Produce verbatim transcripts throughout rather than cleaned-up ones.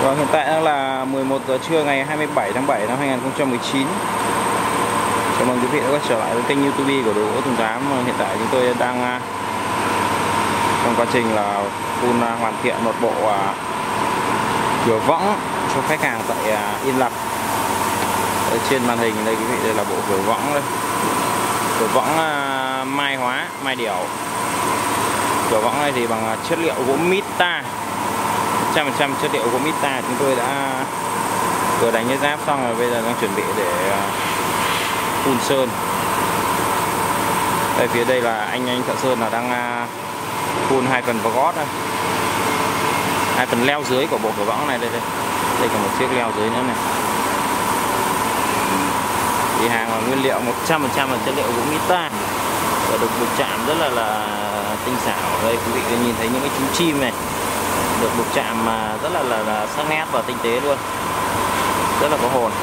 Vâng, hiện tại đang là mười một giờ trưa ngày hai mươi bảy tháng bảy năm hai nghìn không trăm mười chín. Chào mừng quý vị đã quay trở lại với kênh YouTube của Đồ Gỗ Tùng Tám. Hiện tại chúng tôi đang trong quá trình là phun hoàn thiện một bộ cửa võng cho khách hàng tại Yên Lập. Ở trên màn hình đây quý vị, đây là bộ cửa võng đây. Cửa võng mai hóa, mai điểu. Cửa võng này thì bằng chất liệu gỗ Mita, một trăm phần trăm chất liệu gỗ Mita. Chúng tôi đã vừa đánh cái giáp xong rồi, bây giờ đang chuẩn bị để phun sơn. Đây phía đây là anh anh thợ sơn là đang phun hai phần vào gót đây, hai phần leo dưới của bộ cửa võng này. Đây đây đây còn một chiếc leo dưới nữa này. Thì hàng là nguyên liệu một trăm phần trăm là chất liệu gỗ Mita và được buộc chạm rất là là tinh xảo. Đây quý vị nhìn thấy những cái chú chim này được buộc chạm mà rất là, là là sắc nét và tinh tế luôn, rất là có hồn.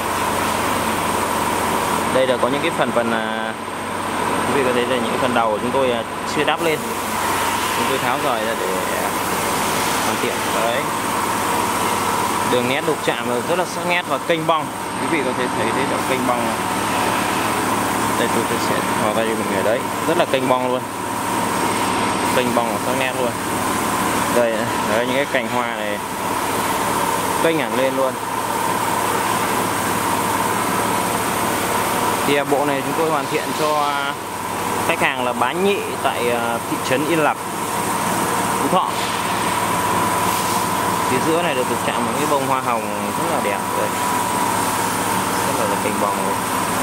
Đây là có những cái phần phần quý vị có thấy là những cái phần đầu của chúng tôi chưa đắp lên, chúng tôi tháo rời ra để hoàn thiện. Đấy, đường nét đục chạm rất là sắc nét và kênh bong, quý vị có thể thấy thấy được kênh bong này. Đây tôi, tôi sẽ vào tay cho mình người đấy, rất là kênh bong luôn, kênh bong là sắc nét luôn. Đây, đấy, những cái cành hoa này kênh hẳn lên luôn. Thì bộ này chúng tôi hoàn thiện cho khách hàng là Bá Nhị tại thị trấn Yên Lập, Phú Thọ. Phía giữa này được được chạm một cái bông hoa hồng rất là đẹp. Đây, rất là, là kênh bong luôn.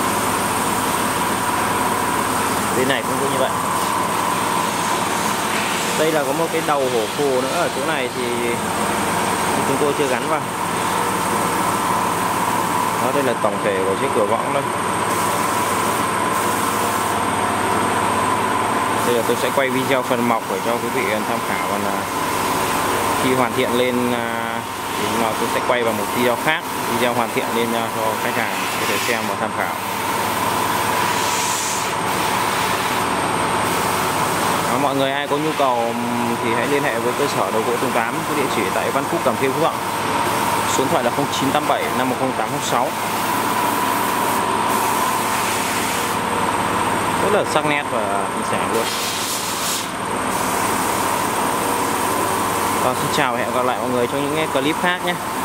Bên này cũng như vậy. Đây là có một cái đầu hổ phù nữa ở chỗ này thì chúng tôi chưa gắn vào. Đó, đây là tổng thể của chiếc cửa võng đây. Đây là tôi sẽ quay video phần mọc để cho quý vị tham khảo, còn khi hoàn thiện lên thì mà tôi sẽ quay vào một video khác, video hoàn thiện lên cho khách hàng có thể xem và tham khảo. Đó, mọi người ai có nhu cầu thì hãy liên hệ với cơ sở Đồ Gỗ Tùng Tám, có địa chỉ tại Văn Phúc, Cẩm Khê, Phú Thọ. Số điện thoại là không chín tám bảy năm một không tám không sáu. Rất là sắc nét và tinh xảo luôn. Và xin chào và hẹn gặp lại mọi người trong những clip khác nhé.